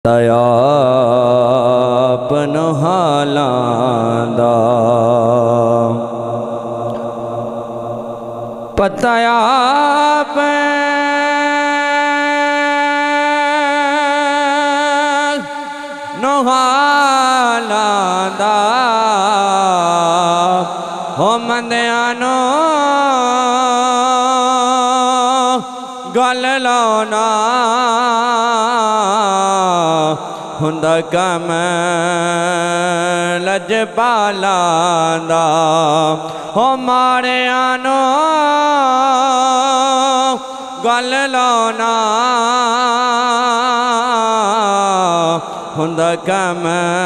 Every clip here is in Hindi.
आपन हालां दा पता आपन हालां दा हो मंदियानो गल लाना हुंदा कम लजपालां दा हो माड़ियानो गल लाना हुंदा कम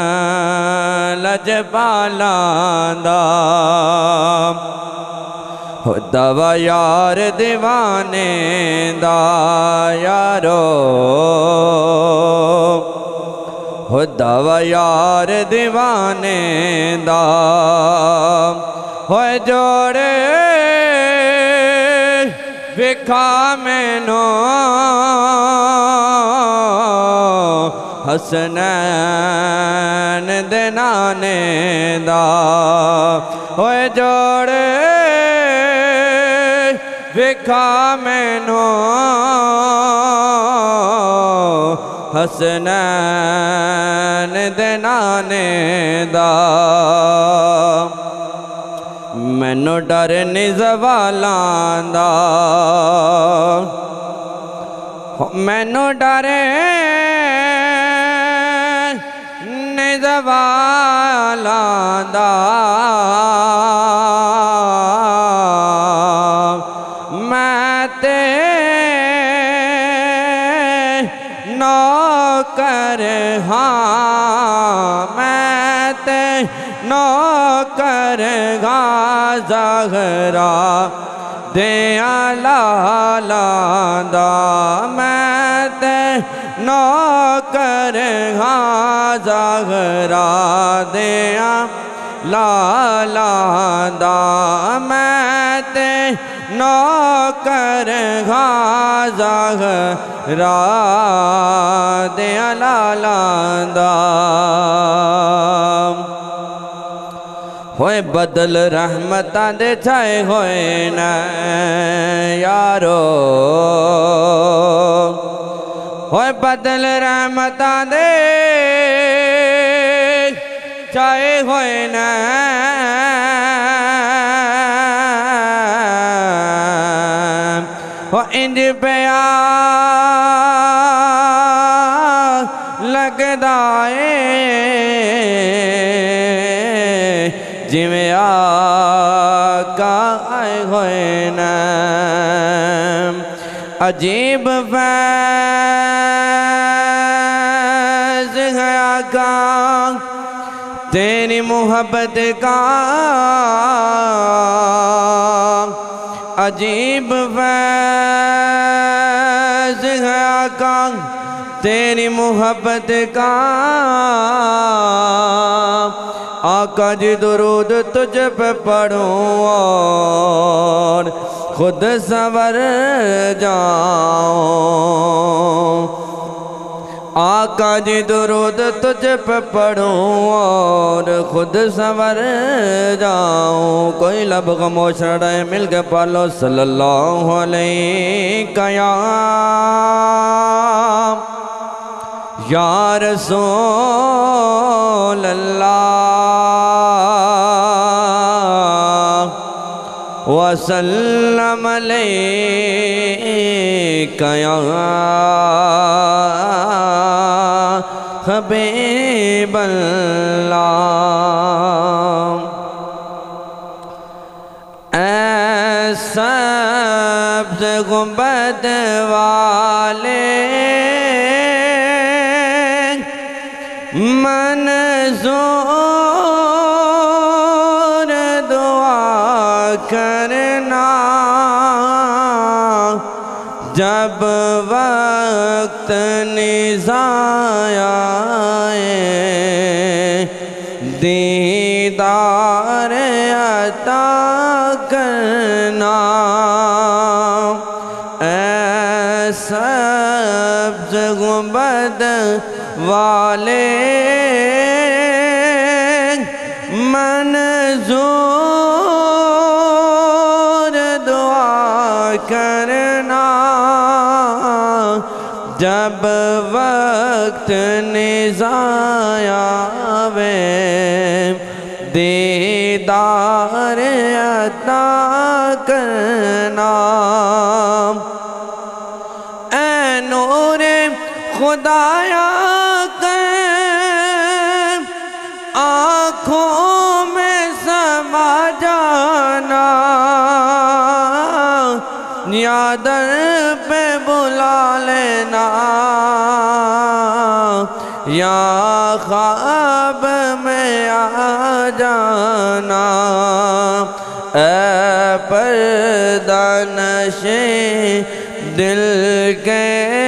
लजपालां दा दवा यार दीवाने दा यारो हो दवा यार दीवाने दा हो जोड़े विखा मैनो हसनैन दे नाने दा हो जोड़े विखा मैनो हसनैन दे नाने दा मैनू डर नहीं ज़वालां दा मैनू डर नहीं ज़वालां दा मैं ते नौकर हाँ मैं ते नौकर हाँ ज़हरा दिया लालां दा मैं ते नौकर हाँ ज़हरा दिया लालां दा मैं ते नौकर हाँ ज़हरा दिया लालां दा होए बदल रहमतां दे छाए होए न यारो होए बदल रहमतां दे छाए होए न हो इंज पिया लगदा है जिमें आका आए होए न अजीब फैज़ है आका तेरी मोहब्बत का अजीब फैज़ है आका तेरी मोहब्बत का आका जी दुरूद तुझ पे पढ़ूं और खुद संवर जाऊं आका जी दुरूद तुझ पे पढ़ूं और खुद संवर जाऊं कोई लब खामोश रहे मिल के पालो सल्लल्लाहु अलैहि या रसूल अल्लाह वसल्लम अलैका या हबीब अल्लाह ऐसा सब्ज़ गुंबद वाले मंज़ूर दुआ करना जब वक्त निज़ाया दीदार अता करना सब्ज़ गुंबद वाले मंजूर दुआ करना, जब वक्त निज़ाया वे दीदार अता करना। ऐ नूरे खुदाया कर आँखों में समा जाना, या दर पे बुला लेना, या ख्वाब में आ जाना। ऐ पर्दा नशे दिल के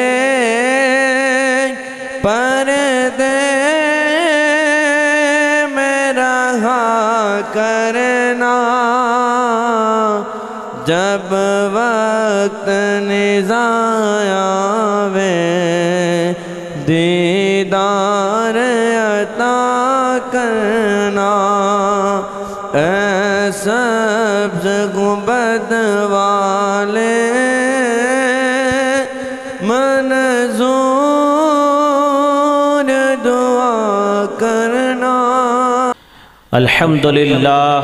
पर्दे में रहा करना, जब वक्त निज़ाया वे दीदार अता करना। ऐ सब्ज़ गुंबद वाले मंजूर दुआ करना। अल्हम्दुलिल्लाह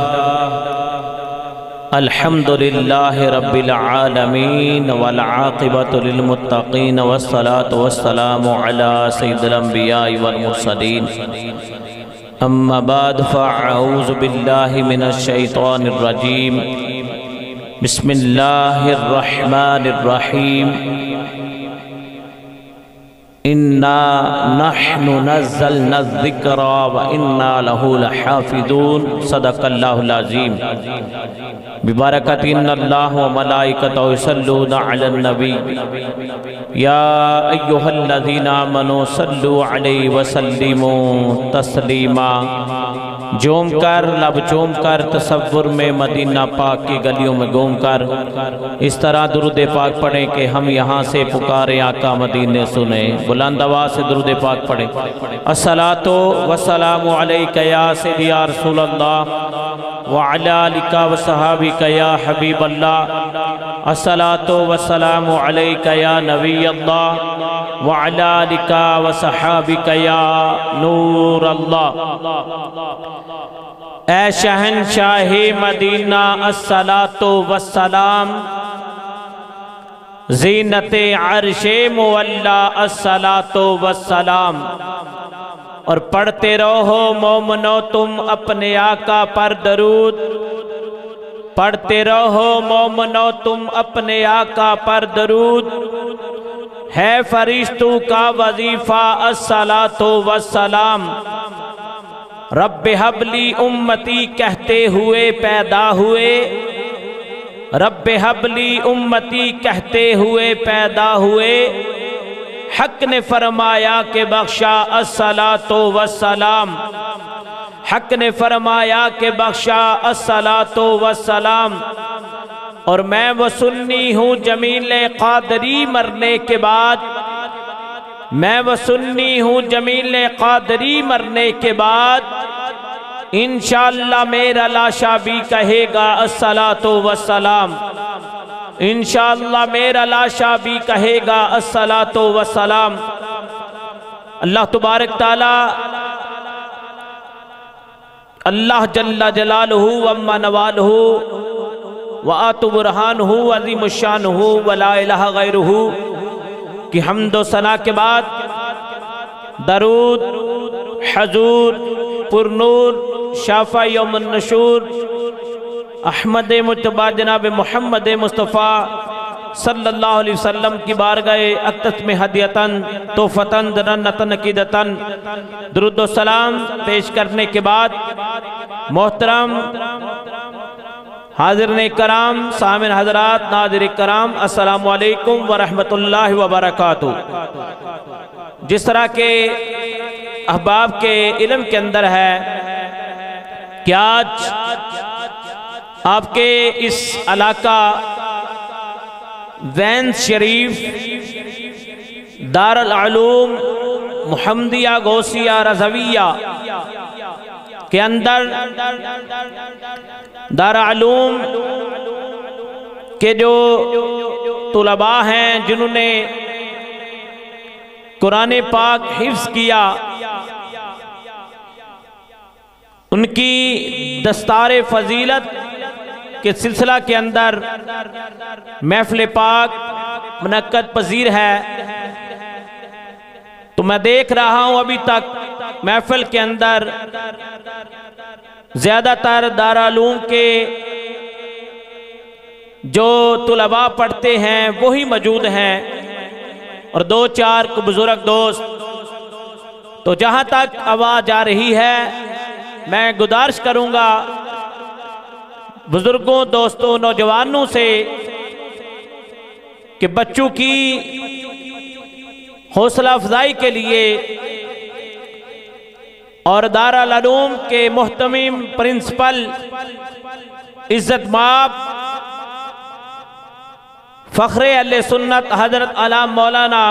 अल्हम्दुलिल्लाह रब्बिल आलमीन वल आक़िबतु लिल मुत्तक़ीन वस्सलातु वस्सलामु अला सय्यिदिल अंबिया वल मुरसलीन। अम्मा बाद फ़अऊज़ु बिल्लाहि मिनश शैतानिर रजीम। बिस्मिल्लाहिर रहमानिर रहीम। इन्ना नहनु नज़्ज़लना ज़िक्रा व इन्ना लहू लहाफ़िज़ून। सदक़ल्लाहुल अज़ीम। बिबरकति इन्नल्लाह व मलाइकतहु युसल्लूना अलन नबी या अय्युहल्लज़ीना आमनू सल्लू अलैहि व सल्लिमू तस्लीमा। जोम कर लब चूम कर तसव्वुर में मदीना पाक की गलियों में घूम कर इस तरह दुरूद पाक पढ़ें कि हम यहाँ से पुकारे आका मदीने सुने। बुलंद आवाज़ से दुरूद पाक पढ़ें। अस्सलातु वस्सलामु अलैका या सय्यदी या रसूलल्लाह व अला आलिका व सहाबिका या हबीबल्लाह। अस्सलातु वस्सलामु अलैका या नबीयल्लाह व अला आलिका व सहाबिका या नूरल्लाह। ऐ शहंशाहे मदीना अस्सलातु वस्सलाम, ज़ीनते अर्शे मुअल्ला अस्सलातु वस्सलाम। और पढ़ते रहो मोमनो तुम अपने आका पर दरूद, पढ़ते रहो मोमनो तुम अपने आका पर दरूद। है फरिश्तों का वजीफा अस्सलातु वस्सलाम। रब्बे हबली उम्मती कहते हुए पैदा हुए, रब्बे हबली उम्मती कहते हुए पैदा हुए। हक ने फरमाया के बख्शा अस्सलातु वस्सलाम, हक ने फरमाया के बख्शा अस्सलातु वस्सलाम। और मैं वो सुन्नी हूँ जमीले क़ादरी मरने के बाद, मैं वो सुन्नी हूँ जमीले क़ादरी मरने के बाद। इंशाअल्लाह मेरा लाशा भी कहेगा अस्सलातु वस्सलाम, इंशाअल्लाह मेरा लाशा भी कहेगा अस्सलातु वस्सलाम। अल्लाह तुबारक ताला अल्लाह जल्ला जलालहू व अम्मा नवालहू व आतु बुरहानहू अज़ीम शानहू व ला इलाहा गैरुहू की हम्द व सना के बाद दरूद हजूर पुरनूर शाफ़ा यौमुन नशूर अहमद मुज्तबा जनाब मोहम्मद मुस्तफ़ा सल्लल्लाहु अलैहि वसल्लम की बारगाह अक़दस में हदियतन तोहफ़तन दरन्नतन अक़ीदतन दुरूद व सलाम पेश करने के बाद मोहतरम हाज़िरीन कराम सामिन हज़रात नाज़िरीन कराम अस्सलामु अलैकुम व रहमतुल्लाहि व बरकातुहू। जिस तरह के अहबाब के इल्म के अंदर है कि आज आपके इस इलाका वैन शरीफ दारुल उलूम मुहम्मदिया गौसिया रज़विया के अंदर दारुल के जो तुलबा हैं जिन्होंने कुरान पाक हिफ्ज़ किया, उनकी दस्तार फजीलत के सिलसिला के अंदर महफिल पाक मुनक्कद पजीर है। तो मैं देख रहा हूं अभी तक महफिल के अंदर ज़्यादातर दारुल के जो तुलबा पढ़ते हैं वही मौजूद हैं और दो चार बुजुर्ग दोस्त। तो जहां तक आवाज़ आ रही है, मैं गुजारिश करूंगा बुजुर्गों, दोस्तों, नौजवानों से कि बच्चों की हौसला अफजाई के लिए और दारुल उलूम के मुहतमिम प्रिंसिपल इज्जत माब फ़ख्रे अहले सुन्नत हज़रत आला मौलाना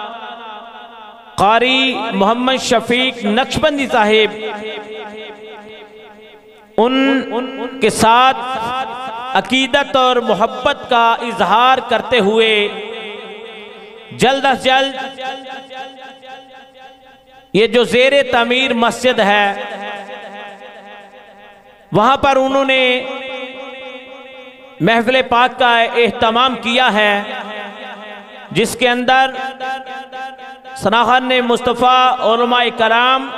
क़ारी मोहम्मद शफीक नक्शबंदी साहिब उनके साथ अकीदत और मोहब्बत का इजहार करते हुए जल्द अज जल्द ये जो ज़ेरे तामीर मस्जिद है वहां पर उन्होंने महफिल पाक का एहतमाम किया है, जिसके अंदर सनाहन मुस्तफ़ा उलमाए कराम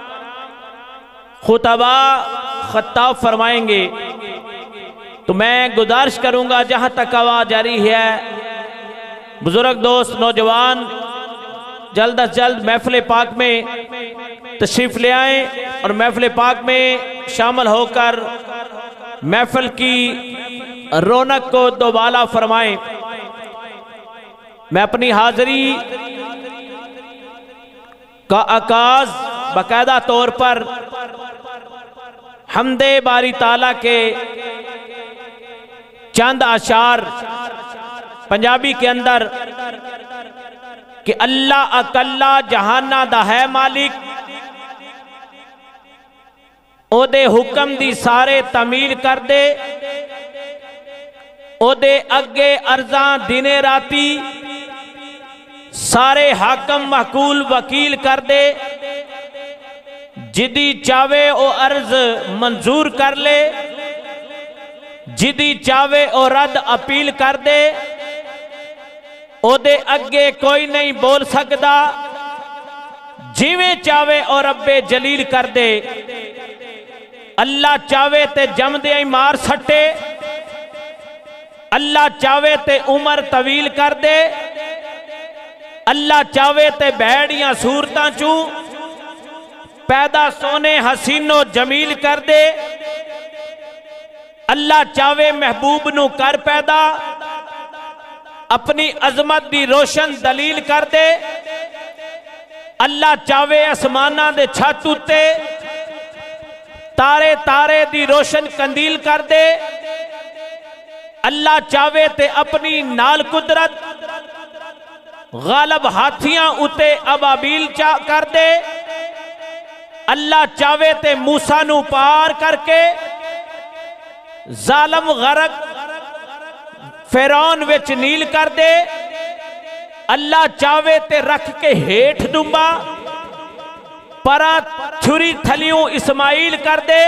खुतबा खत्ताब फरमाएंगे। तो मैं गुजारिश करूंगा जहां तक आवाज़ जारी है, बुजुर्ग दोस्त, नौजवान जल्द अज जल्द महफिल पाक में तशरीफ़ ले आएँ और महफिल पाक में शामिल होकर महफिल की रौनक को दोबाला फरमाएं। मैं अपनी हाज़िरी का आगाज़ बाकायदा तौर पर हमदे बारी ताला के चंद अशार पंजाबी के अंदर कि अल्लाह अकल्ला जहाना दा है मालिक, ओदे हुक्म दी सारे तमील कर दे, ओदे अगे अर्जा दिने राती सारे हाकम महकूल वकील कर दे, जिदी चावे ओ अर्ज मंजूर कर ले, जिदी चावे ओ रद्द अपील कर दे, ओदे अगे कोई नहीं बोल सकता, जिवें चावे और रब्बे जलील कर दे। अल्लाह चावे ते जमदे ही मार सट्टे, अल्लाह चावे ते उमर तवील कर दे, अल्लाह चावे ते बैड़ियां सूरतां चू पैदा सोने हसीनो जमील कर दे, अल्लाह चावे महबूब नू कर पैदा अपनी अजमत दी रोशन दलील कर दे, अल्लाह चावे आसमाना दे छत उत्ते तारे तारे दी रोशन कंदील कर दे, अल्लाह चावे ते अपनी नाल कुदरत गालब हाथियां उते अबाबील कर दे, अल्लाह चावे ते मूसा नू पार करके जालम गरक फिरौन विच नील कर दे, अल्लाह चावे ते रख के हेठ डुंबा परा छुरी थलियों इस्माइल कर दे,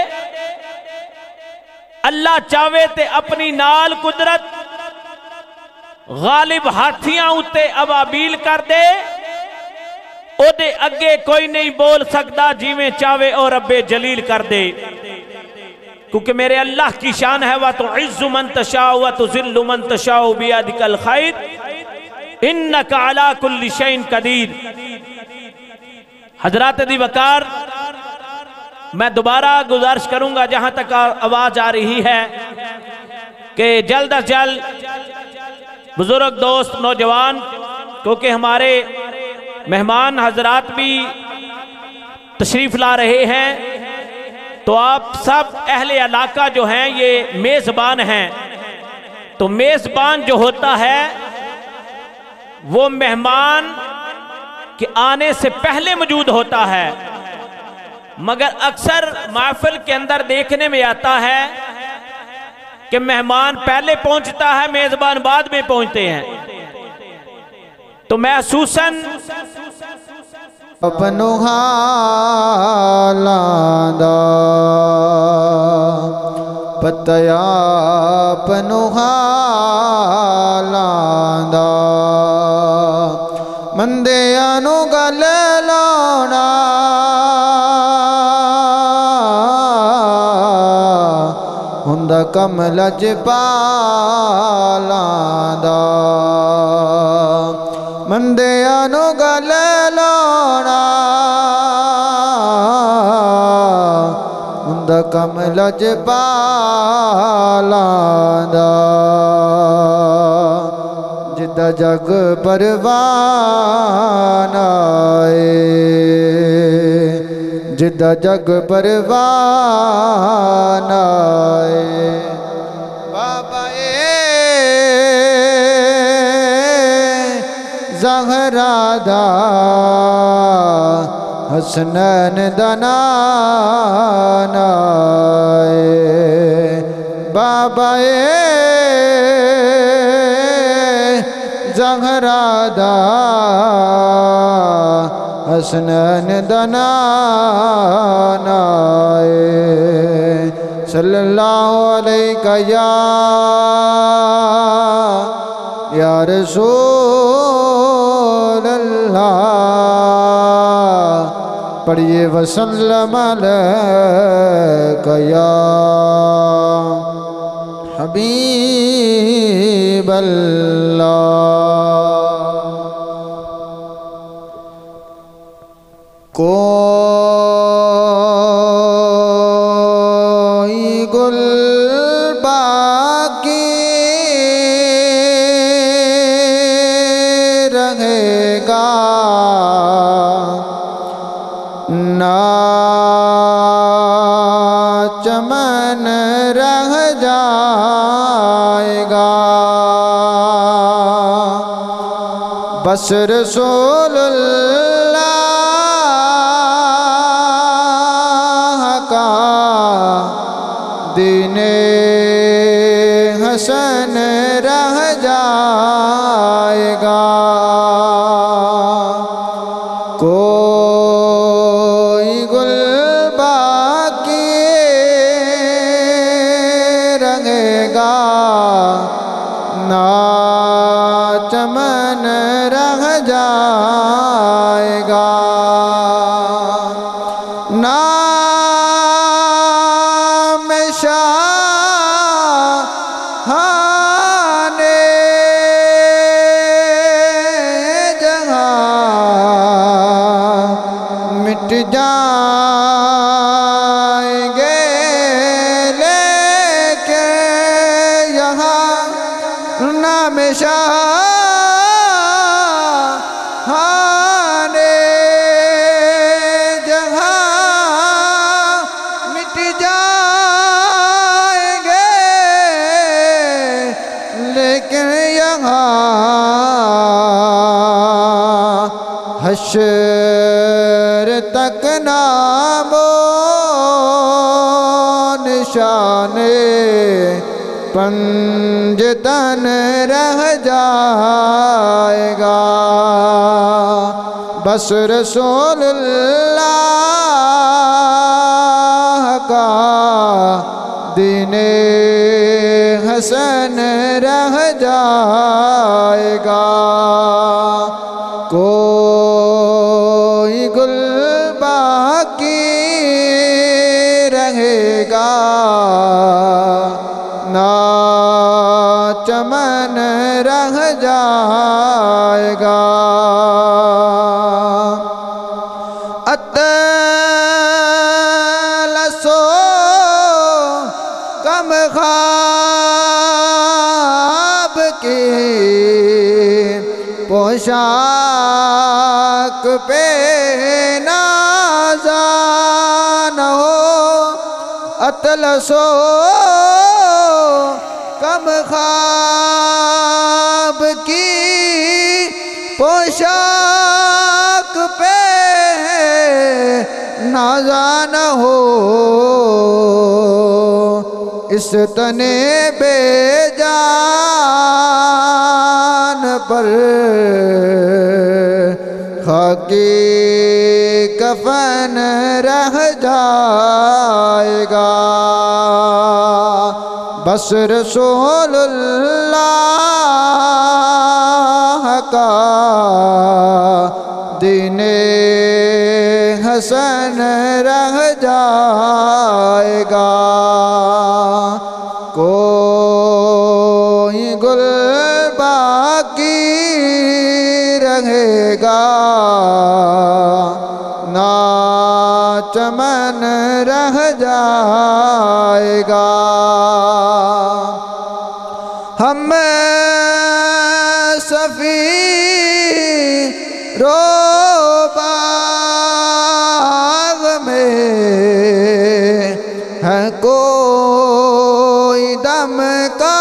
अल्लाह चावे ते अपनी नाल कुदरत गालिब हाथियां उत्ते अबाबील कर दे, ओदे अगे कोई नहीं बोल सकता, जिवें चावे और रब्बे जलील कर दे। क्योंकि मेरे अल्लाह की शान है, वा तो इज़्ज़ु मन तशाउ व तुज़िल्लु मन तशाउ बियदिकल खैर इन्नका अला कुल्लि शैइन कदीर। हजरात दी वकार, मैं दोबारा गुजारिश करूंगा जहां तक आवाज आ रही है कि जल्द अज जल्द बुजुर्ग दोस्त नौजवान, क्योंकि हमारे मेहमान हजरात भी तशरीफ ला रहे हैं, तो आप सब अहले इलाका जो हैं ये मेज़बान हैं। तो मेज़बान जो होता है वो मेहमान कि आने से पहले मौजूद होता है, मगर अक्सर महफिल के अंदर देखने में आता है कि मेहमान पहले पहुंचता है, मेजबान बाद में पहुंचते हैं। तो महसूसन अपनो हालांदा पतया अपनो हालांदा मंदिया नू गल लाउणा हुंदा कम लजपालांदा मंदिया नू गल लाउणा हुंदा कम लजपालांदा जिदा जग परवान आए जिदा जग परवान आए बाबा ज़हरा दा हसनैन दा नाम आए बाबा ज़हरा दा हसनैन दा नाम आए सल्लल्लाहु अलैहि या रसूल अल्लाह पढ़िए वसल्लम अलैका या हबीब अल्लाह। कोई गुल बाकी रहेगा ना चमन रह जाएगा बस रसूलुल्लाह का दीने हसन रह जाएगा कोई गुल बाकी रहेगा ना चमन रह जाएगा नाम शाहाने जहां मिट जाएंगे लेके यहाँ नाम शाहाने जहां मिट जाएंगे लेकिन यहाँ हश्र तक नामो निशाने पंजतन रह जाएगा बस रसूलुल्लाह का दीने हसन रह जाएगा कोई गुल बाकी रहेगा ना चमन रह जाएगा अतलसो कम ख्वाब की पोशाक पे नाज़ान हो अतलसो कम ख्वाब की पोशाक नाज़ान हो, इस तने बेजान पर खाकी कफन रह जाएगा। बस रसूलुल्लाह का दीने हसन रह जाएगा। कोई गुल बाकी रहेगा, ना चमन रह जाएगा। हम सफीरो बाग में है कोई दम का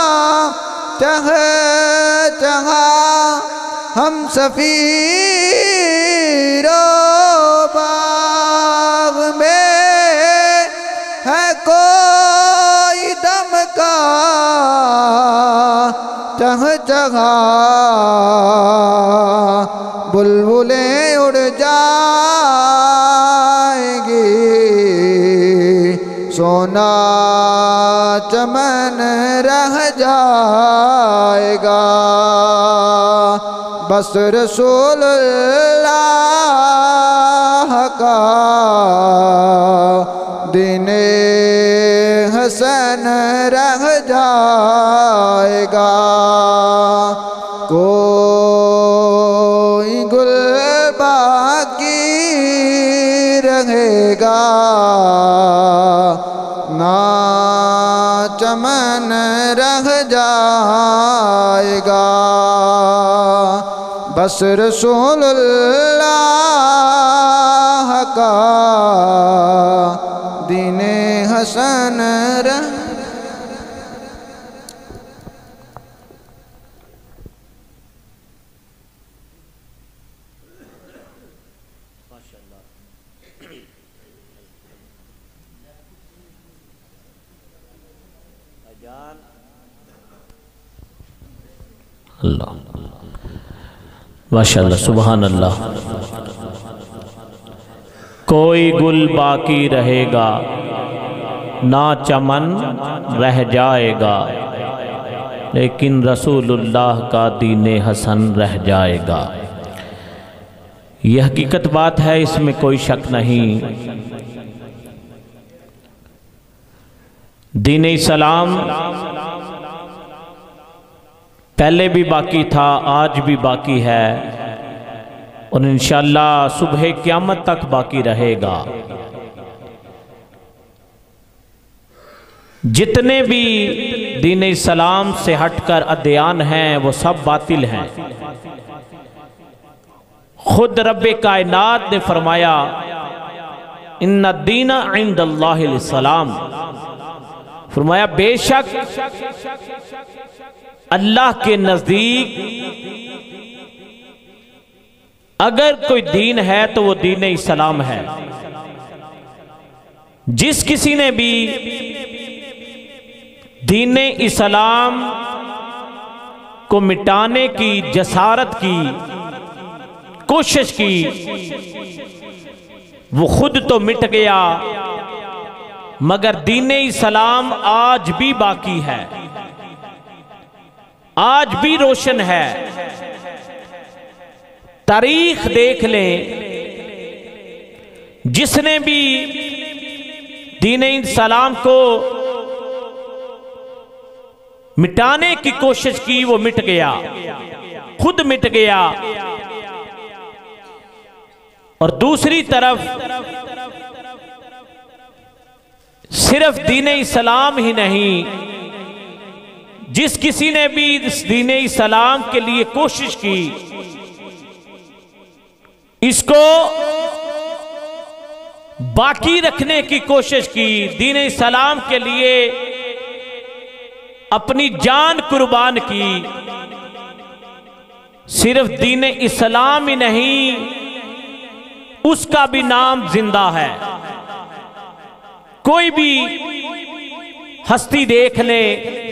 चहा, हम सफीरो बाग में है कोई दम का चहा, बुलबुलें उड़ जाएंगी, सोना चमन रह जाएगा। बस रसूलुल्लाह का दीने हसन रह जाएगा। कोई गुल बाकी रहेगा, ना चमन रह जाएगा। बस रसूलुल्लाह का दीने हसन रह। अल्लाह माशाअल्लाह सुभान अल्लाह। कोई गुल बाकी रहेगा, ना चमन रह जाएगा, लेकिन रसूलुल्लाह का दीने हसन रह जाएगा। यह हकीकत बात है, इसमें कोई शक नहीं। दीन इस्लाम पहले भी बाकी था, आज भी बाकी है और इंशाअल्लाह सुबह क़यामत तक बाकी रहेगा। जितने भी दीन इस्लाम से हटकर अदयान हैं वो सब बातिल हैं। खुद रब्बे कायनात ने फरमाया इन्ना दीना इंदल्लाहिल इस्लाम, फरमाया बेशक अल्लाह के नजदीक अगर कोई दीन है तो वो दीन इस्लाम है। जिस किसी ने भी दीन इस्लाम को मिटाने की जसारत की कोशिश की, वो खुद तो मिट गया, मगर दीन इस्लाम आज भी बाकी है, आज भी रोशन है। तारीख देख लें, जिसने भी दीन इस्लाम को मिटाने की कोशिश की वो मिट गया, खुद मिट गया। और दूसरी तरफ सिर्फ दीन इस्लाम ही नहीं, जिस किसी ने भी इस दीन इस्लाम के लिए कोशिश की, इसको बाकी रखने की कोशिश की, दीन इस्लाम के लिए अपनी जान कुर्बान की, सिर्फ दीन इस्लाम ही नहीं उसका भी नाम जिंदा है। कोई भी हस्ती देख ले,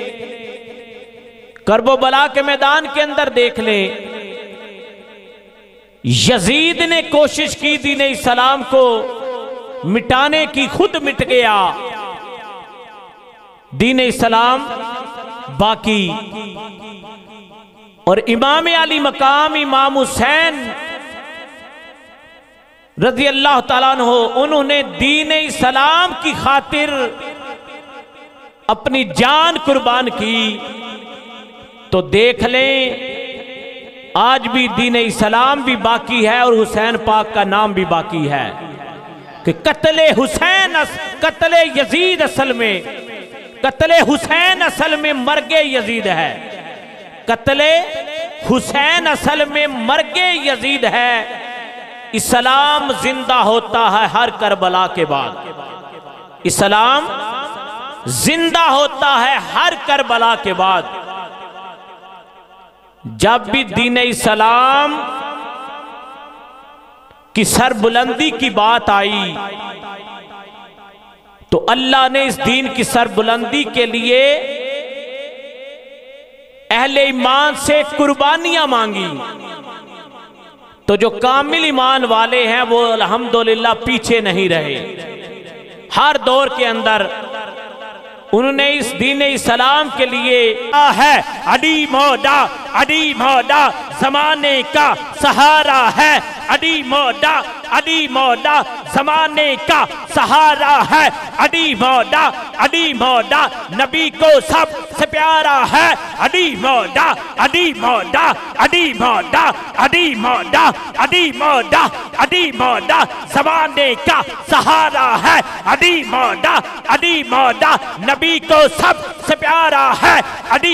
करबो बला के मैदान के अंदर देख ले, यजीद ने कोशिश की दीन इस्लाम को मिटाने की, खुद मिट गया, दीन इस्लाम बाकी। और इमाम अली मकाम इमाम हुसैन रज़ी अल्लाह ताला अन्हु, उन्होंने दीन इस्लाम की खातिर अपनी जान कुर्बान की। तो देख लें आज भी दीन इस्लाम भी बाकी है और हुसैन पाक का नाम भी बाकी है कि कत्ले हुसैन, कत्ले यजीद असल में, कत्ले हुसैन असल में मर्गे यजीद है, कत्ले हुसैन असल में मर्गे यजीद है। इस्लाम जिंदा होता है हर करबला के बाद, इस्लाम जिंदा होता है हर करबला के बाद। जब भी दीन इस्लाम की सरबुलंदी की बात आई तो अल्लाह ने इस दीन की सरबुलंदी के लिए अहले ईमान से कुर्बानियां मांगी। तो जो कामिल ईमान वाले हैं वो अल्हम्दुलिल्लाह पीछे नहीं रहे। हर दौर के अंदर उन्होंने इस दीन इस्लाम के लिए है अडी मोदा जमाने का सहारा है, अडी मोदा जमाने का सहारा है, अडी मोदा नबी को सबसे प्यारा है, अडी मोदा जमाने का सहारा है, अडी मोदा नबी को सबसे प्यारा है, अडी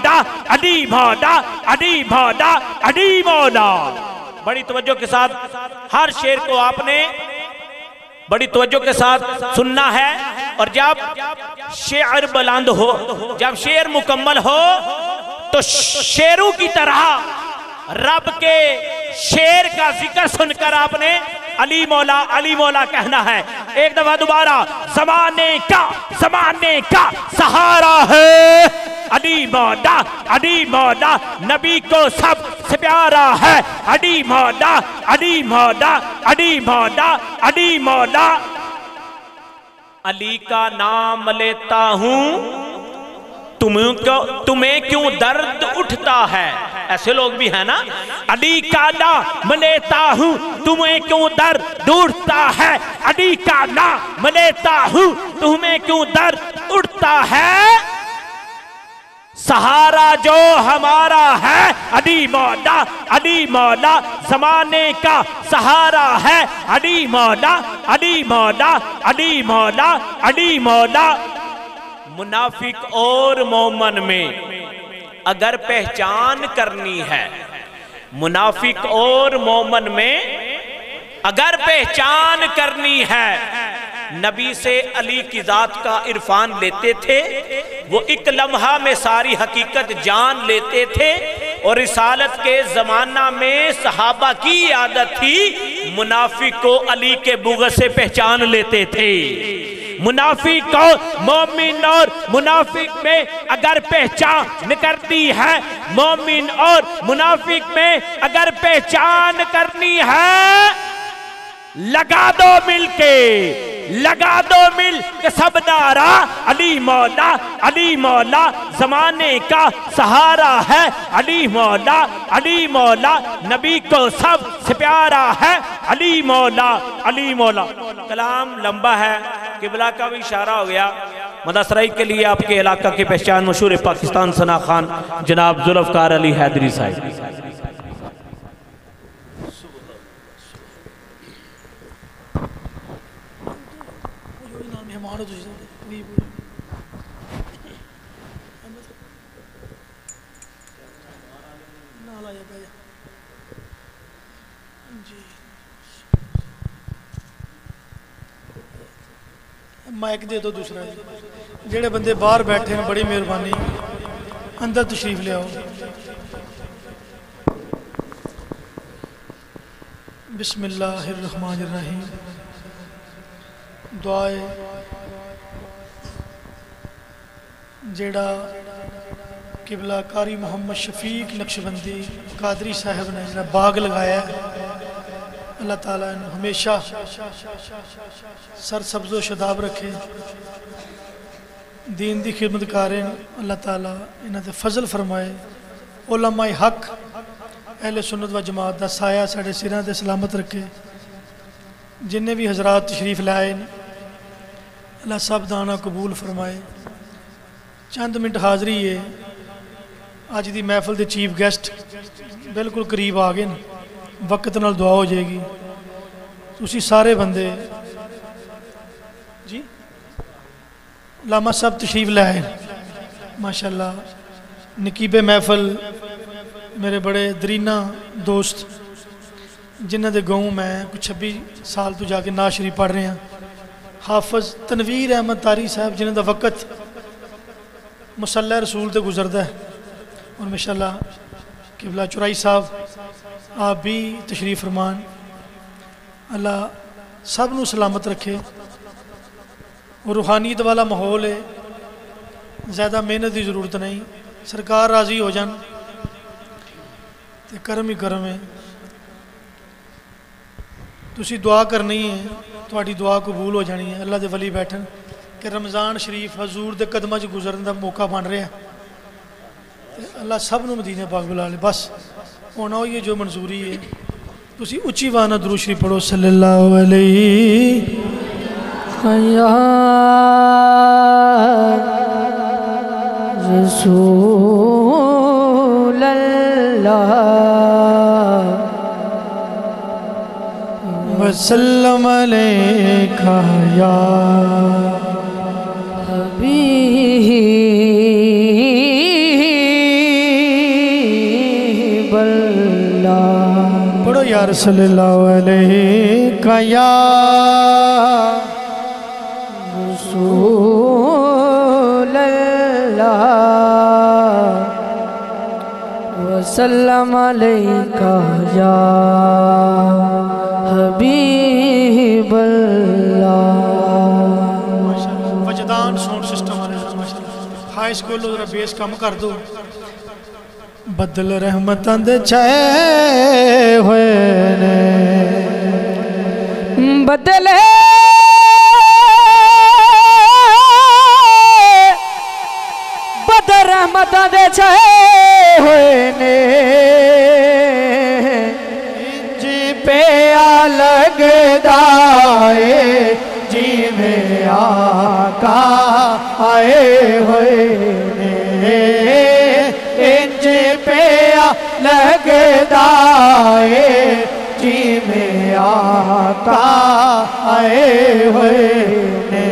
मोदा। बड़ी तवज्जो के साथ हर शेर को आपने बड़ी तवज्जो के साथ सुनना है। और जब शेर बुलंद हो, जब शेर मुकम्मल हो तो शेरों की तरह रब के शेर का जिक्र सुनकर आपने अली मौला कहना है। एक दफा दोबारा, ज़माने का सहारा है, अली मौला नबी को सबसे प्यारा है, अली मौला। अली का नाम लेता हूं तुम्हें क्यों दर्द उठता है। ऐसे लोग भी है ना, अली का नाम लेता हूं तुम्हें क्यों दर्द उठता है, अली का नाम लेता हूं तुम्हें क्यों दर्द उठता है। सहारा जो हमारा है अली मौला जमाने का सहारा है, अली मौला। मुनाफिक और मोमन में अगर पहचान करनी है, मुनाफिक और मोमन में अगर पहचान करनी है, नबी से अली की जात का इरफान लेते थे, वो एक लम्हा में सारी हकीकत जान लेते थे। और रिसालत के जमाना में सहाबा की आदत थी मुनाफिक को अली के बुग़्ज़ से पहचान लेते थे। मुनाफिक और मोमिन और मुनाफिक में अगर पहचान करती है, मोमिन और मुनाफिक में अगर पहचान करनी है, लगा दो मिल के सब नारा, अली मौला जमाने का सहारा है, अली मौला नबी को सबसे प्यारा है, अली मौला। कलाम लंबा है, किबला का भी इशारा हो गया। मदसराई के लिए आपके इलाका की पहचान मशहूर पाकिस्तान सना खान जनाब जुल्फ़कार अली हैदरी साहब। माइक दे दो दूसरा, जेड़े बंदे बाहर बैठे हैं बड़ी मेहरबानी अंदर तशरीफ ले आओ। बिस्मिल्लाहिर्रहमानिर्रहीम। दुआए जेड़ा किबला कारी मोहम्मद शफीक नक्शबंदी कादरी साहब ने जरा बाग लगाया अल्लाह ताला इन्हूं हमेशा सर सब्ज़ो शदाब रखे, दीन दी खिदमत करें। अल्लाह ताला इन्हां ते फजल फरमाए। उलमाए हक अहले सुन्नत व जमात का साया साढ़े सिरां ते सलामत रखे। जिन्हें भी हजरात तशरीफ लाए अल्लाह सब दाना कबूल फरमाए। चंद मिनट हाज़री है। अज की महफिल के चीफ गैसट बिल्कुल करीब आ गए, वक्त नाल दुआ हो जाएगी। तुसी सारे बंदे जी लामा साहब तशरीफ लाए माशाअल्लाह। नकीबे महफिल मेरे बड़े दरीना दोस्त जिन्हों के गाँव मैं कुछ 26 साल तो जाके नाज शरीफ पढ़ रहे हैं। हाफिज तनवीर अहमद तारी साहब जिन्हों का वक़्त मुसल्ला रसूल तो गुजरता है। और माशाअल्लाह किबला चुराई साहब आप भी तशरीफ फरमान। अल्लाह सब नू सलामत रखे। और रूहानियत वाला माहौल है, ज़्यादा मेहनत की ज़रूरत नहीं। सरकार राज़ी हो जान तो करम ही करम है। तुसी दुआ करनी है, थोड़ी दुआ कबूल हो जानी है। अल्लाह के वली बैठन कि रमज़ान शरीफ हजूर के कदमां च गुजरन का मौका बन रहा है। अल्लाह सब नू मदीने पाक बुला ले। बस होना ही है जो मंजूरी है। तुसी उच्ची वाना दुरूद शरीफ पढ़ो सल्लल्लाहु अलैहि रसूल अल्लाह वसल्लम अलैका या हबीब अल्लाह। पढ़ो या सल्लल्लाहु अलैका या रसूल अल्लाह वसल्लम अलैका या हबीब अल्लाह। वजदान साउंड सिस्टम वाले हाई स्कूल जरा बेस कम कर दो। बदल रहमतां दे छाए होए ने बदले बदल रहमतां दे छाए होए ने जी पे लगदा है जिवें आका आए होए ने। इंज पे लगदा है जिवें आका आए होए ने।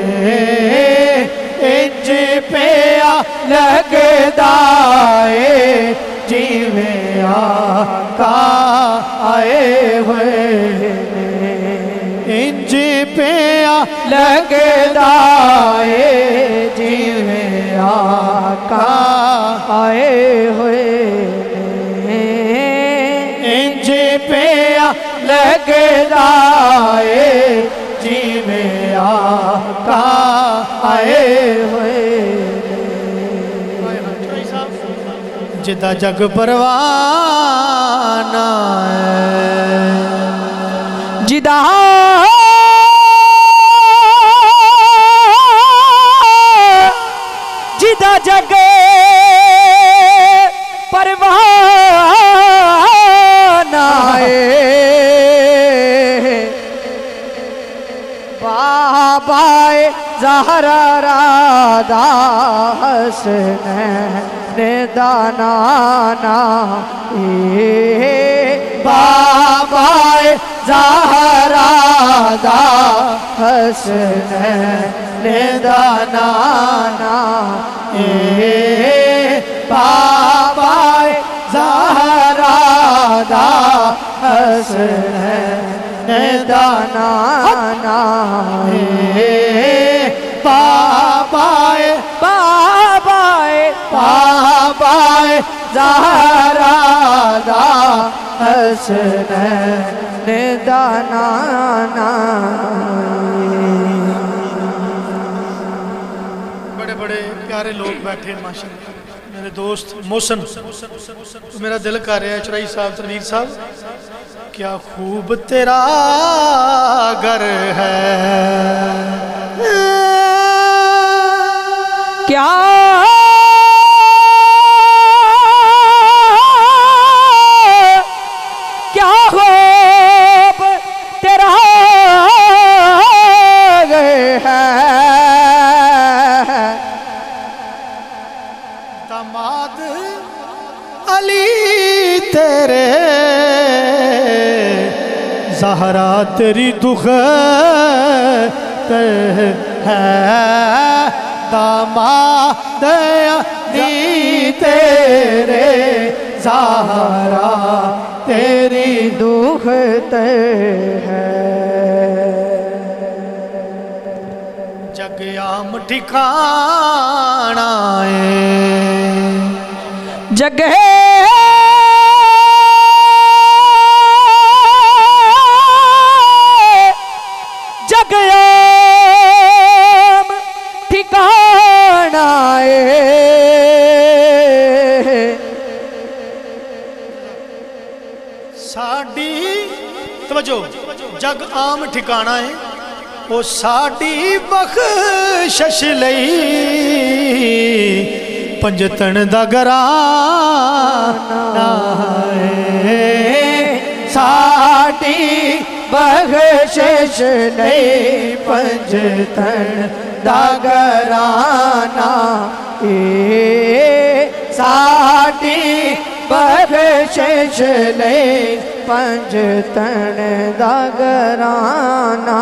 इंज पे लगदा है जिवें आका आए हुए ने। इंज पे लगदा है जिवें आका आए हुए ने। इंज पे लगदा है जिवें आका आए हुए जिदा जग परवाना है जिदा जिदा जग परवाना है बाबाए ज़हरा राधा हसनैन दानाना बाबाए ज़हरा दा हसनैन दानाना बाबाए ज़हरा दा हसनैन दानाना बाबाए बाबाए बाबाए ज़हरा दा हसनैन दाना बड़े बड़े प्यारे लोग बैठे माशाल्लाह। मेरे दोस्त मोहसन, तो मेरा दिल कर रहा है चौराई साहब, तनवीर साहब, क्या खूब तेरा घर है, क्या क्या खूब तेरा घर है, दामाद अली तेरे, ज़हरा तेरी दुख है, दामाद अली तेरे, ज़हरा तेरी दुखत है, जग आम ठिकाना है, जगह जगयाम ठिकाना है, साड़ी तवज्जो, जग आम ठिकाना है, वो साड़ी बख्शिश लई पंजतन दा घराना है, साड़ी बख्शिश नहीं पंजतन दा घराना, साड़ी बख्शिश नहीं पंजतन दा घराना,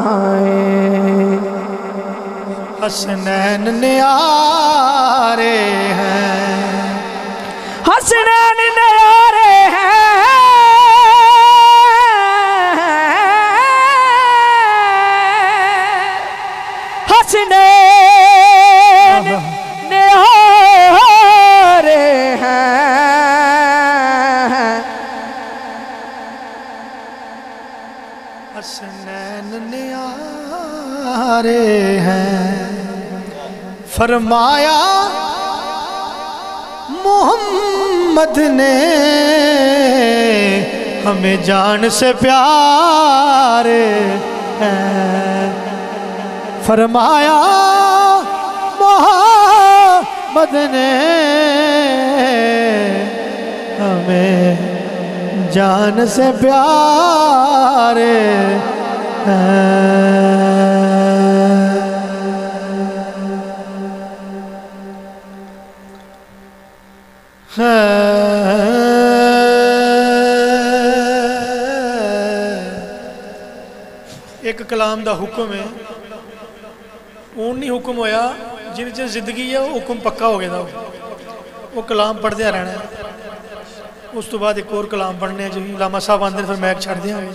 हसनैन न्यारे हैं, हसनैन न्यारे हैं, हसनैन न्यारे हैं, हसनैन न्यारे हैं, फरमाया मोहम्मद ने हमें जान से प्यार है, फरमाया मोहम्मद ने हमें जान से प्यार है, एक कलाम दा हुक्म है, ऊन नहीं हुक्म होया जिन च जिंदगी है, वो हुक्म पक्का हो गया, वो कलाम पढ़दे रहना है, उस तो बाद एक और कलाम पढ़ने जो लामा साहब आंदे फिर मैक छड़ देंगे।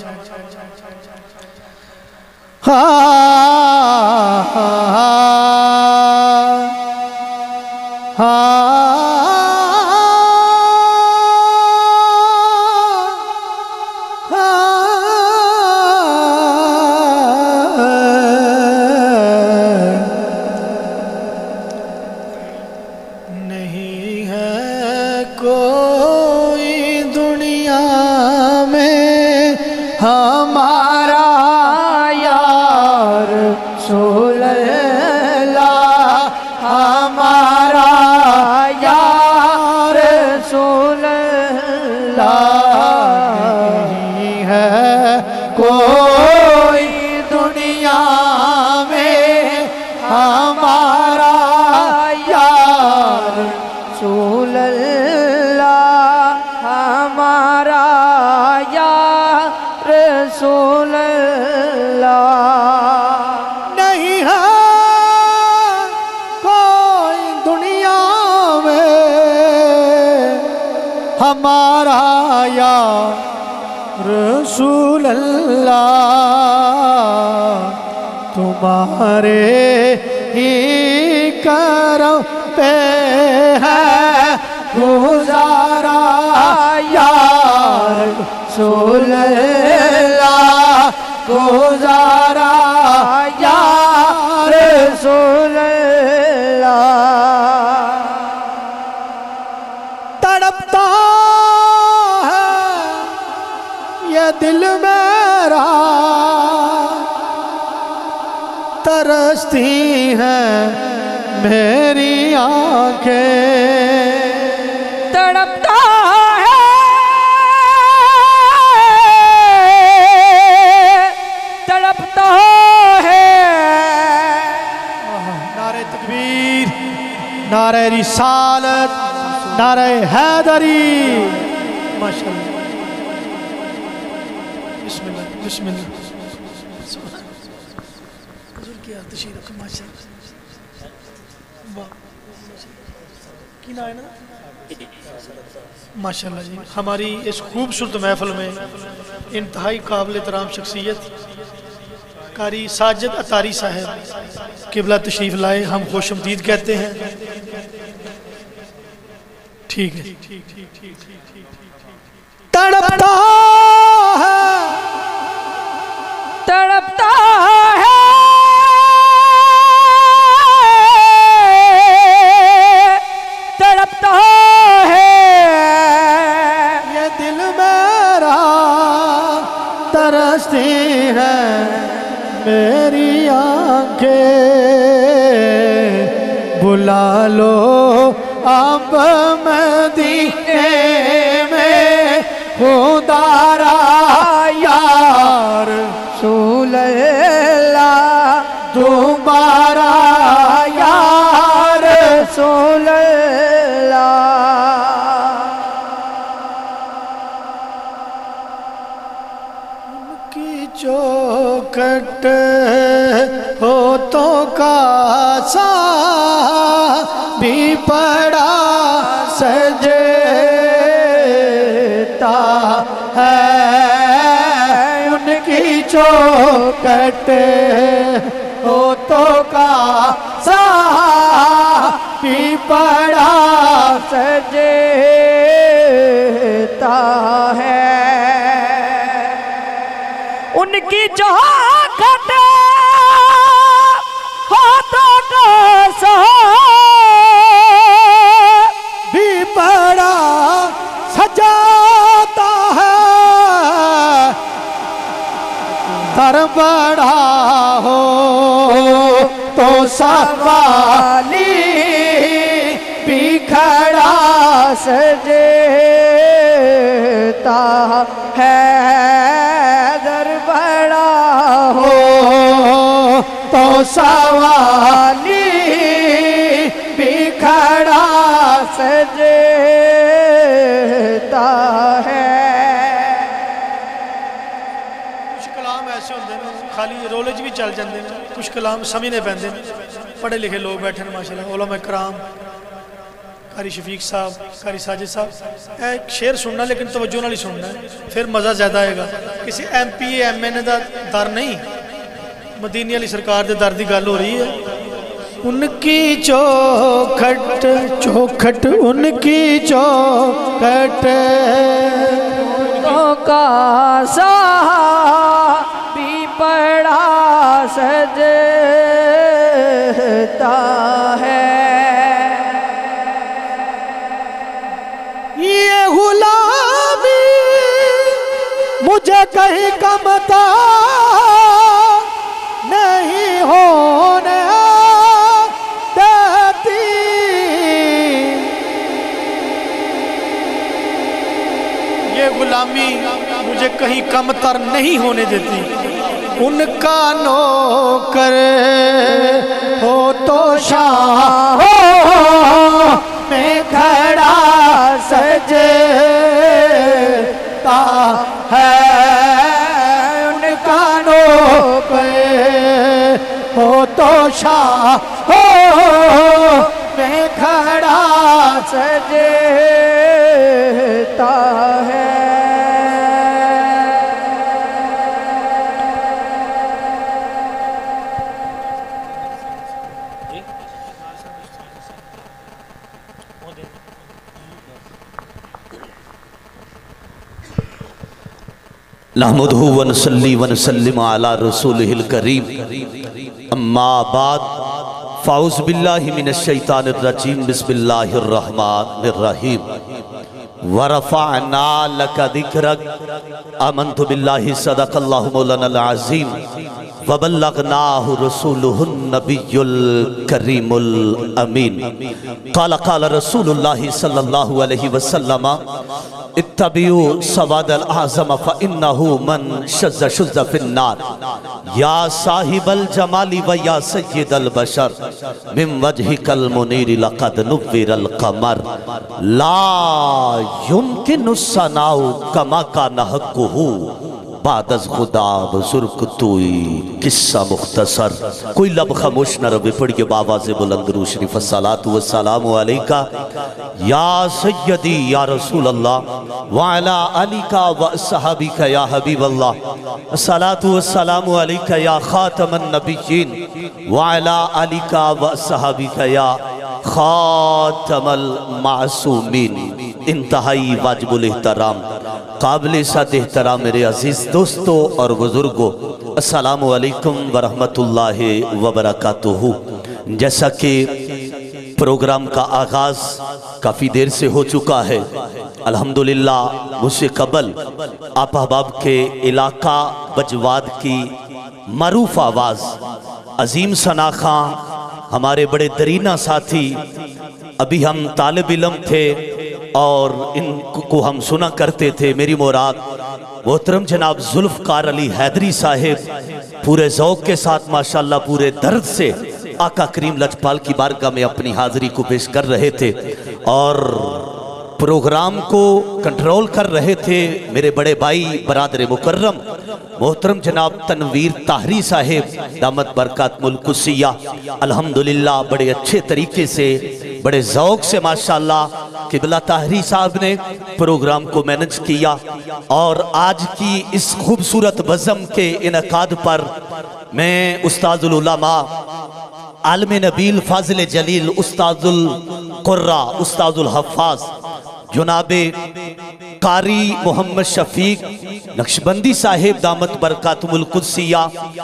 नहीं है कोई दुनिया में हमारा यार सोलला, हमारा यार सोलला, नहीं है कोई दुनिया में हमारा यार सोलला, हमारा यार सोलला, नहीं है कोई दुनिया में हमारा यार रसूल अल्लाह, तुम्हारे ही करम पे है गुजारा यार रसूल अल्लाह गुजारा या रसूल अल्लाह। तड़पता है ये दिल मेरा, तरसती हैं मेरी आंखें। तड़पता है तड़पता है। नारे तकबीर, नारे रिसालत, नारे हैदरी। माशाअल्लाह, बिस्मिल्लाह बिस्मिल्लाह। माशाअल्लाह जी, हमारी इस खूबसूरत महफिल में इंतहाई काबिल एहतराम शख्सियत कारी साजिद अतारी साहब किबला तशरीफ लाए, हम खुशअमदीद कहते हैं। ठीक है। तड़पता है तड़पता है तड़पता है ये दिल मेरा, तरसती है मेरी आंखें। बुला लो अब मदीने में खुदारा यार रसूल अल्लाह दोबारा यार रसूल अल्लाह। उनकी चौखट हो तो कासा भी पड़ा सजता है। उनकी चौखट हो तो कासा भी पड़ा सजता है। उनकी चौखट हो तो कासा भी पड़ा सजाता है। दर बड़ा हो तो सवाली भी खड़ा सजता है। दर बड़ा हो तो सवाली भी खड़ा सजता है। कुछ कलाम ऐसे होंगे खाली रोले च भी चल जाते हैं, कुछ कलाम समझने पैंदे ने। पढ़े लिखे लोग बैठे हैं माशाल्लाह, उलमा कराम, कारी शफीक साहब, कारी साजिद साहब। एक शेर सुनना लेकिन तवज्जो नाल ही सुनना है, फिर मज़ा ज़्यादा आएगा। किसी MP MN का दर नहीं, मदीने वाली सरकार के दर की गल हो रही है। उनकी चौखट चौखट उनकी चौखट तो कासा भी पड़ा सजता है। ये गुलामी मुझे कहीं कमता नहीं होने देती। ये गुलामी मुझे कहीं कमतर नहीं होने देती। उनका नौकर हो तो शाह में खड़ा सजता है। उनका नौकर हो तो शाह में खड़ा सजता है। नहमदुहु व नसल्ली व नसल्लिम अला रसूलिहिल करीम अम्मा बाद फ़ाउज़ बिल्लाहि मिनश शैतानिर रजीम बिस्मिल्लाहिर रहमानिर रहीम व रफ़अना लका ज़िक्रक आमन्तु बिल्लाहि सदक़ल्लाहु मौलानाल अज़ीम व बल्लगनाहु रसूलुहुन नबियुल करीमुल अमीन क़ाल क़ाल रसूलुल्लाहि सल्लल्लाहु अलैहि वसल्लम इत्तबिउ सवादल आज़म फ़इन्नहु मन शज़्ज़ शुज़्ज़ फ़िन्नार या साहिबल जमाली व या सय्यदल बशर मिन वजहिकल मुनीर लक़द नुव्विरल क़मर ला युमकिनु सनाउ कमा कान हक़्क़ुहु बादज़ खुदा बुज़ुर्ग तुई किस्सा मुख्तसर कोई लब खामोश न रहे पढ़िए बावाज़े बुलंद रू शरीफ अस्सलातु वस्सलामु अलैका या सय्यदी या रसूल अल्लाह व अला आलिका व अस्हाबिका या हबीब अल्लाह अस्सलातु वस्सलामु अलैका या खातमन नबिय्यीन व अला आलिका व अस्हाबिका या खातमल मासूमीन। इंतहाई वाजिबुल एहतराम काबिल साद एहतराम मेरे अजीज दोस्तों और बुजुर्गों, अस्सलामु अलैकुम व रहमतुल्लाहि व बरकातुहू। जैसा कि प्रोग्राम का आगाज काफ़ी देर से हो चुका है, अल्हम्दुलिल्लाह मुझसे कबल आप अहबाब के इलाका बजवाद की मरूफ आवाज़ अजीम सना खां हमारे बड़े दरीना साथी, अभी हम तालिब इल्म थे और इनको हम सुना करते थे। मेरी मुराद मोहतरम जनाब जुल्फ़कार अली हैदरी साहिब पूरे ज़ौक़ के साथ माशाल्लाह पूरे दर्द से आका करीम लजपाल की बारगाह में अपनी हाज़िरी को पेश कर रहे थे और प्रोग्राम को कंट्रोल कर रहे थे मेरे बड़े भाई बरादर मुकर्रम मोहतरम जनाब तनवीर ताहरी साहिब दामत बरकातुल कुसिया। अल्हम्दुलिल्लाह बड़े अच्छे तरीके से बड़े ज़ौक़ से माशाल्लाह किबला ताहरी साहब ने प्रोग्राम को मैनेज किया और आज की इस खूबसूरत बज़म के इनकाद पर मैं उस्ताजुल उलमा आलम नबील फाजिल जलील उस्ताजुल कुर्रा उस्ताजुल हफ़ाज़ जुनाबे कारी मोहम्मद शफीक नक्शबंदी साहिब दामत बरकातुल कुसिया,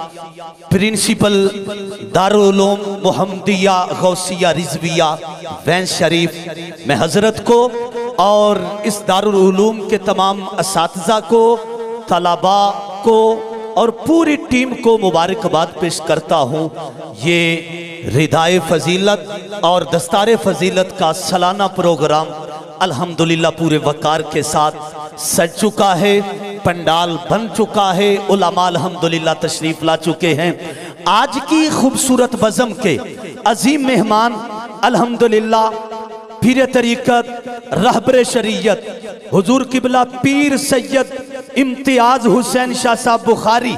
प्रिंसिपल दारुल उलूम मोहम्मदिया गौसिया रिजविया वैन शरीफ मैं हजरत को और इस दारुल उलूम के तमाम असातिज़ा को, तलबा को और पूरी टीम को मुबारकबाद पेश करता हूँ। ये रिदाए फजीलत और दस्तारे फजीलत का सालाना प्रोग्राम अल्हम्दुलिल्लाह पूरे वकार के साथ सज चुका है, पंडाल बन चुका है, उलमा अल्हम्दुलिल्लाह तशरीफ ला चुके हैं। आज की खूबसूरत बज़म के अजीम मेहमान अल्हम्दुलिल्लाह पीर तरीक़त रहबर शरीयत हुजूर किबला पीर सैयद इम्तियाज हुसैन शाह साहब बुखारी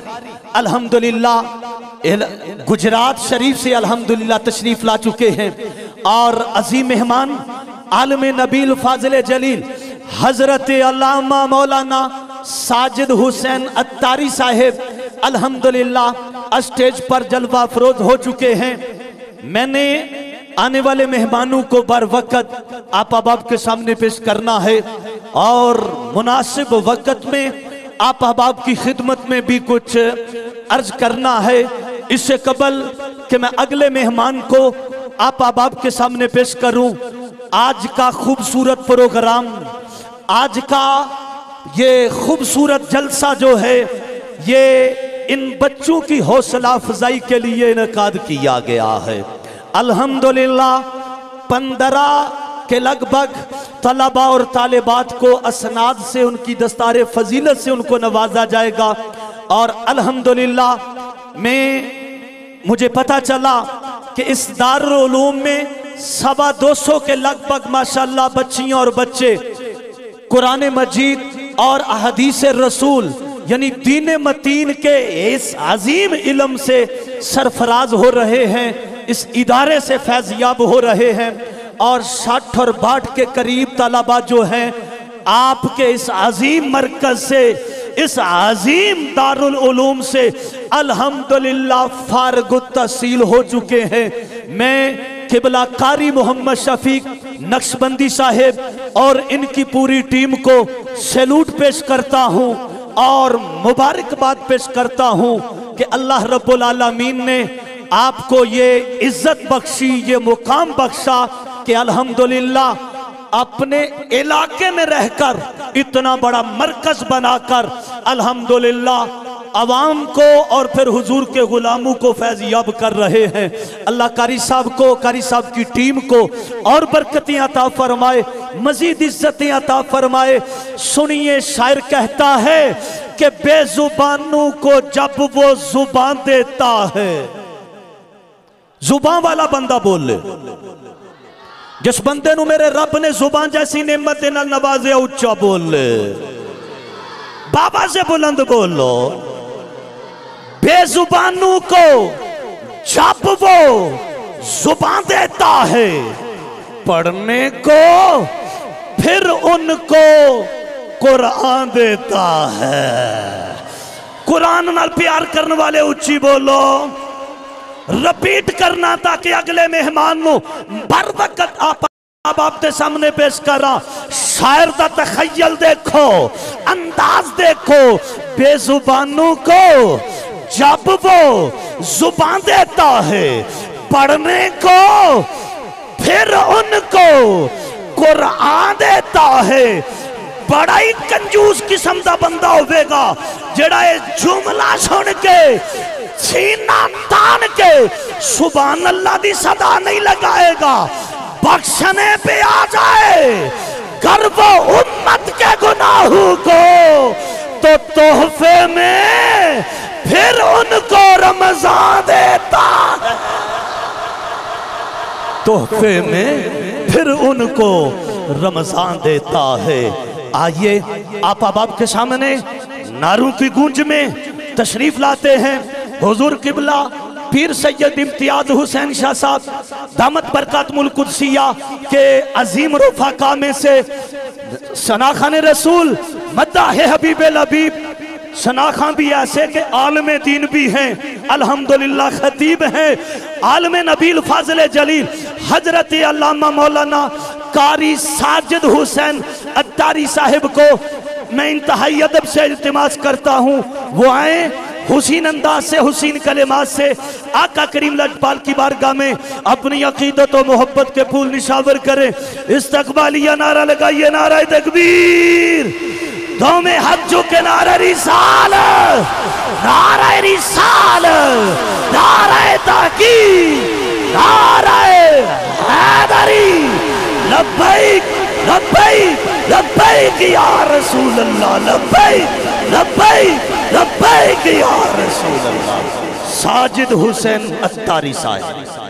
अल्हम्दुलिल्लाह गुजरात शरीफ से अल्हम्दुलिल्लाह तशरीफ ला चुके हैं और अजीम मेहमान आलम नबील फाजिल जलील हजरत अल्लामा मौलाना साजिद हुसैन अत्तारी साहिब अल्हम्दुलिल्लाह स्टेज पर जलवा फरोज हो चुके हैं। मैंने आने वाले मेहमानों को बर वक़्त आप अहबाब के सामने पेश करना है और मुनासिब वक़्त में आप अहबाब की खिदमत में भी कुछ अर्ज करना है। इससे कबल कि मैं अगले मेहमान को आप अहबाब के सामने पेश करूं, आज का खूबसूरत प्रोग्राम, आज का ये खूबसूरत जलसा जो है ये इन बच्चों की हौसला अफजाई के लिए इनकाद किया गया है। अल्हम्दुलिल्लाह 15 के लगभग तलबा और तालिबात को असनाद से उनकी दस्तारे फजीलत से उनको नवाजा जाएगा और अल्हम्दुलिल्लाह मुझे पता चला कि इस दारुल उलूम में 225 के लगभग माशाल्लाह बच्चियां और बच्चे कुरान मजीद और अहदीस रसूल यानी दीन मतीन के इस अजीम इल्म से सरफराज हो रहे हैं, इस इदारे से फैज़याब हो रहे हैं और 60 और 62 के करीब तलबा जो हैं आपके इस अजीम मरकज से, इस अजीम दारुल उलूम से अल्हम्दुलिल्लाह फारगुत तहसील हो चुके हैं। मैं किबला कारी मोहम्मद शफीक नक्शबंदी साहिब और इनकी पूरी टीम को सैल्यूट पेश करता हूँ और मुबारकबाद पेश करता हूं कि अल्लाह रब्बुल आलमीन ने आपको ये इज्जत बख्शी, ये मुकाम बख्शा कि अल्हम्दुलिल्लाह अपने इलाके में रहकर इतना बड़ा मरकज बनाकर अल्हम्दुलिल्लाह अवाम को और फिर हुजूर के गुलामों को फैज़याब कर रहे हैं। अल्लाह कारी साहब को, कारी साहब की टीम को और बरकतें अता फरमाए, मजीद इज्जतें अता फरमाए। सुनिए, शायर कहता है कि बेजुबानों को जब वो जुबान देता है, जुबान वाला बंदा बोल ले, जिस बंदे नु मेरे रब ने जुबान जैसी नेमत दे नाल नवाजे, उच्चा बोल ले, बाबा से बुलंद बोलो। बेजुबानों को जब वो जुबान देता है पढ़ने को, फिर उनको कुरान देता है। कुरान नाल प्यार करने वाले उच्ची बोलो। रिपीट करना ताकि अगले मेहमान को बर वक्त आप आपके सामने पेश करा। शायर का तखय्युल देखो, अंदाज देखो। बेजुबानों को जब वो जुबान देता है पढ़ने को, फिर उनको कुरान देता है। बड़ा ही कंजूस किस्म का बंदा होगा जेड़ा ये जुमला सुन के सीना तान के सुभान अल्लाह दी सदा नहीं लगाएगा, बख्शने पे आ जाए कर वो उम्मत के गुनाहों को, तो तोहफे में फिर उनको रमजान देता है। तोहफे में फिर उनको रमजान देता है। आइए आप अहबाब के सामने नारों की गूंज में तशरीफ लाते हैं हुजूर किबला पीर सैयद इम्तियाज हुसैन शाह साहब दामत बरकातुल कुदसिया के अजीम रुफाका में से सनाखान रसूल मद्दाह हबीब लबीब सनाखा भी ऐसे के आलम दीन भी हैं, अल्हम्दुलिल्लाह खतीब हैं, आलम नबील फाजिल जलील हजरत अल्लामा मौलाना कारी साजिद हुसैन अत्तारी साहिब को मैं इंतहाई अदब से इल्तिमास करता हूँ वो आए, हुसीन अंदाज से, हुसीन कलेमात से आका करीम लजपाल की बारगाह में अपनी अकीदत और मोहब्बत के फूल निशावर करें। इस्तकबालिया नारा लगाइए, नारा तकबीर, दो में हाथ झुके, नारा रिसाल, नारा रिसाल, नारा तहकीक, नारा हैदरी, लब्बैक लब्बैक लब्बैक या रसूल अल्लाह, लब्बैक लब्बैक लब्बैक या रसूल अल्लाह। साजिद हुसैन अत्तारी साहिब।